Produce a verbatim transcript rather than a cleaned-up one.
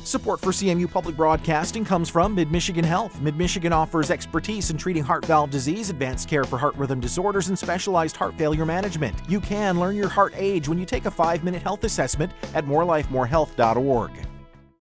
Support for C M U Public Broadcasting comes from Mid-Michigan Health. Mid-Michigan offers expertise in treating heart valve disease, advanced care for heart rhythm disorders, and specialized heart failure management. You can learn your heart age when you take a five-minute health assessment at more life more health dot org.